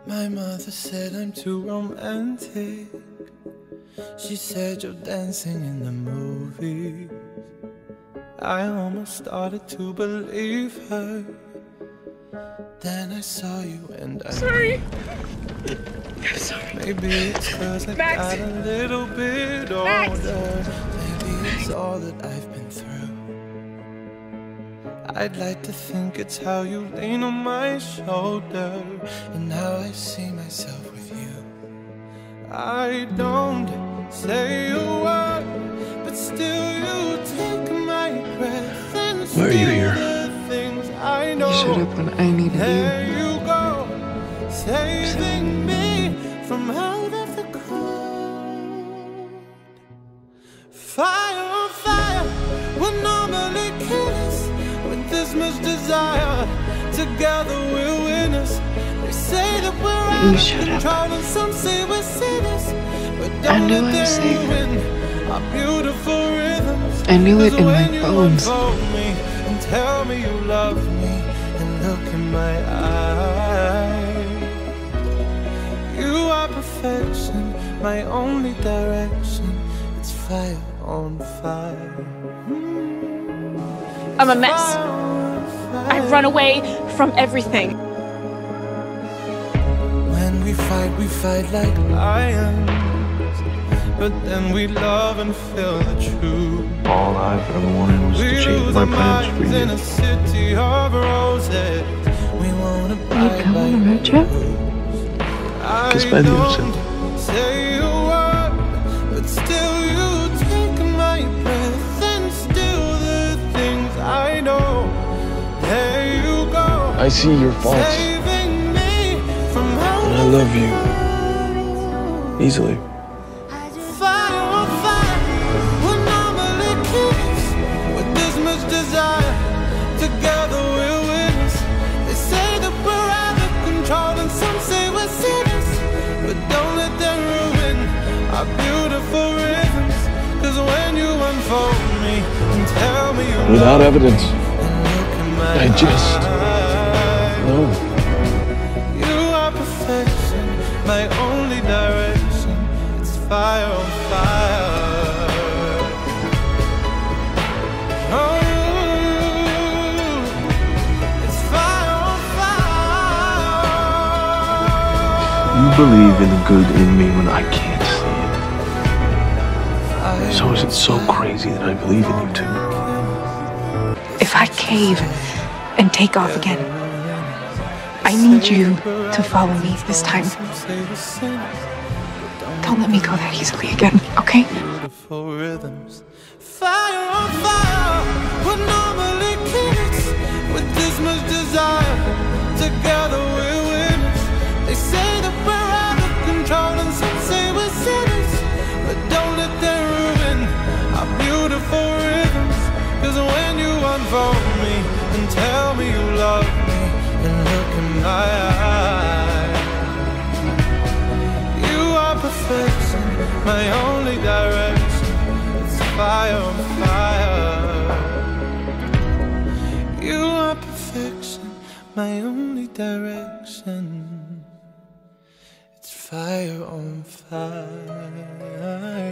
My mother said I'm too romantic. She said you're dancing in the movies. I almost started to believe her. Then I saw you and I... Sorry. I'm sorry. Maybe it's 'cause I Max. got a little bit Max. older. Maybe it's all that I've been through. I'd like to think it's how you lean on my shoulder and how I see myself with you. I don't say a word, but still you take my breath and Why are you here? the things I know. You showed up when I needed There you. you go, saving me from out of the cold. Fire on fire, we're normally killers with this much desire. Together we're winners. They say that we're out of control and some say we're sinners. But don't let them ruin our beautiful rhythms. I knew it in my When you bones. unfold me and tell me you love me and look in my eyes. You are perfection, my only direction. It's fire on fire. I'm a mess. I run away from everything. When we fight like lions. But then we love and feel the truth. All I've ever wanted was to change my plans for in a you. city of roses. We wanna You come on a road trip? Que se pede, say a word, but still you take my breath and still the things I know. There you go. I see your faults, Saving me from and I love you easily. Fire on fire, we're normally kids with this much desire. Together we're winners. They say that we're out of control and some say we're sinners. But don't let them ruin our beautiful rhythms. 'Cause when you unfold me and tell me you Without love evidence, me and look in my I just eyes. know. You are perfection, my only direction. It's fire on fire. Oh, it's fire on fire. You believe in the good in me when I can't see it. So is it so crazy that I believe in you too? If I cave and take off again, I need you to follow me this time. Don't let me go that easily again, okay? Beautiful rhythms. Fire on fire. We're normally kids with this much desire. Together we're winners. They say that we're out of control and some say we're sinners. But don't let them ruin our beautiful rhythms. 'Cause when you unfold me and tell me you love me and look in my eyes. You are perfection, my only direction. It's fire on fire. You are perfection, my only direction. It's fire on fire.